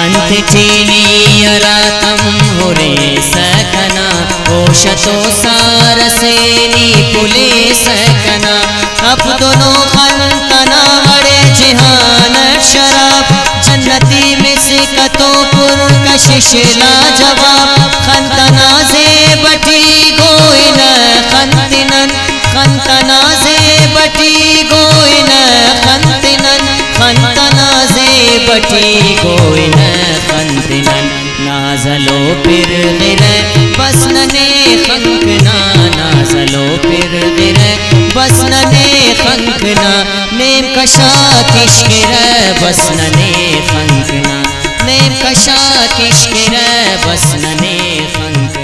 खंत चीली यरातम हुरे सकना ओशतो सारसेनी पुले सकना अब दोनों खंतना हरे जिहान शराब जन्नती मिसकतों पुर कशिशला जवाब खंतना से बटी गोइन खंतिनन खंतना से बटी गोइन खंतिनन खंतना से बटी गोइन खंतिनन नाजलो फिर गिरे बसनने खंकना नाजलो फिर गिरे बसनने खंकना नेम कशा किश्किर बसनने खंकना नेम कशा किश्किर बसनने खंकना।